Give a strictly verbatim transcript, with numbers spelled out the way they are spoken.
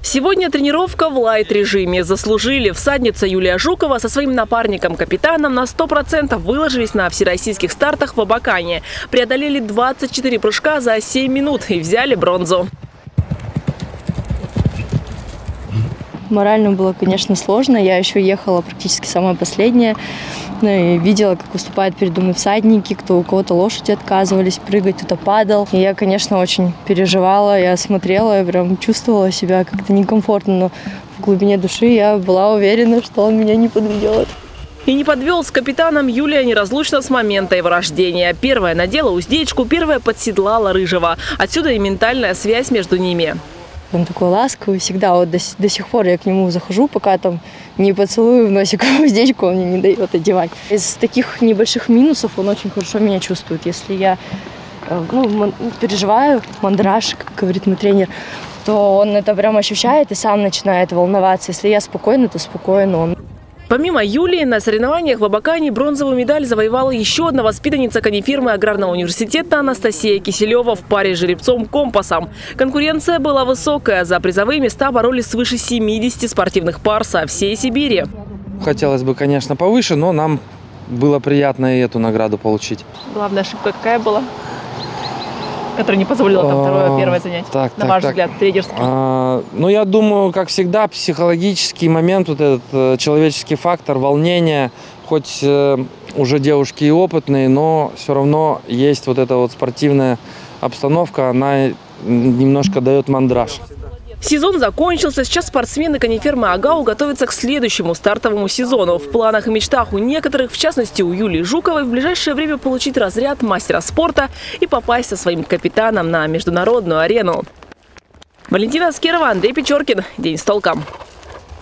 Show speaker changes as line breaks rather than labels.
Сегодня тренировка в лайт-режиме. Заслужили. Всадница Юлия Жукова со своим напарником-капитаном на сто процентов выложились на всероссийских стартах в Абакане. Преодолели двадцать четыре прыжка за семь минут и взяли бронзу.
Морально было, конечно, сложно. Я еще ехала практически самая последняя. Ну, и видела, как выступают передо мной всадники, кто у кого-то лошади отказывались прыгать, кто-то падал. И я, конечно, очень переживала. Я смотрела, я прям чувствовала себя как-то некомфортно. Но в глубине души я была уверена, что он меня не подведет.
И не подвел. С капитаном Юлия неразлучна с момента его рождения. Первая надела уздечку, первая подседлала рыжего. Отсюда и ментальная связь между ними.
Он такой ласковый всегда. Вот до, до сих пор я к нему захожу, пока там не поцелую в носик уздечку, он мне не дает одевать. Из таких небольших минусов он очень хорошо меня чувствует. Если я ну, переживаю, мандраж, как говорит мой тренер, то он это прям ощущает и сам начинает волноваться. Если я спокойна, то спокойно он.
Помимо Юлии, на соревнованиях в Абакане бронзовую медаль завоевала еще одна воспитанница канифирмы Аграрного университета Анастасия Киселева в паре с жеребцом Компасом. Конкуренция была высокая. За призовые места боролись свыше семидесяти спортивных пар со всей Сибири.
Хотелось бы, конечно, повыше, но нам было приятно и эту награду получить.
Главная ошибка какая была? Которая не позволила там второе, первое занять,
так,
на
так,
ваш
так.
взгляд, тренерский?
А, ну, я думаю, как всегда, психологический момент, вот этот э, человеческий фактор, волнение, хоть э, уже девушки и опытные, но все равно есть вот эта вот спортивная обстановка, она немножко дает мандраж.
Сезон закончился. Сейчас спортсмены канифермы Агау готовятся к следующему стартовому сезону. В планах и мечтах у некоторых, в частности у Юлии Жуковой, в ближайшее время получить разряд мастера спорта и попасть со своим капитаном на международную арену. Валентина Аскерова, Андрей Печоркин. День с толком.